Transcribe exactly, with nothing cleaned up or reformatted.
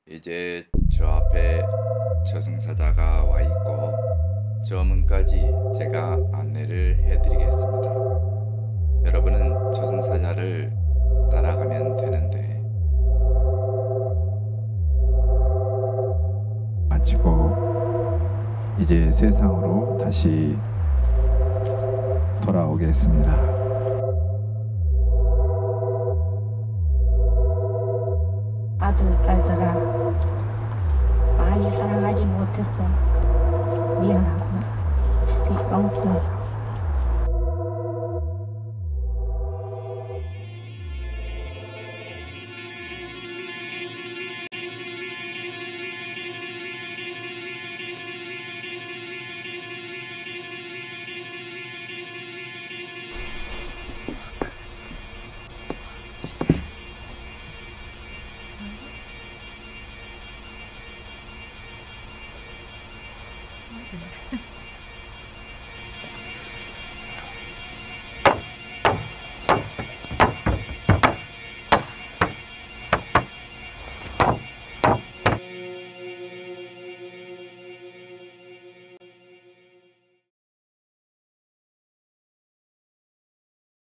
이제 저 앞에 저승사자가 와 있고 저 문까지 제가 안내를 해드리겠습니다. 여러분은 저승사자를 따라가면 되는데 마치고 이제 세상으로 다시 돌아오겠습니다. 아들, 딸들아, 많이 사랑하지 못해서 미안하구나. 되게 멍청하다. 맛있네.